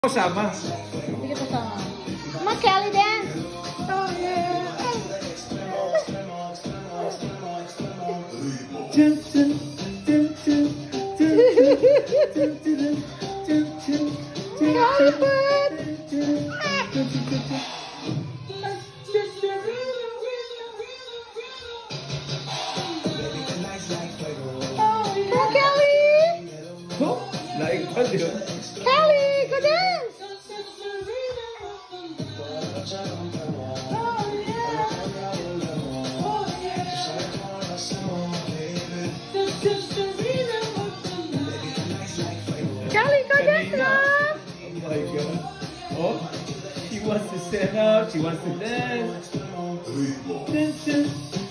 Sama. Hindi kita sama. Ma, Kelly dance! Oh, yeah! Come on, Kelly! Oh, laing pa yun. Kelly, go dance! Kelly, go dance, love! Oh my God. Oh, she wants to stand up. She wants to dance. Dance, dance.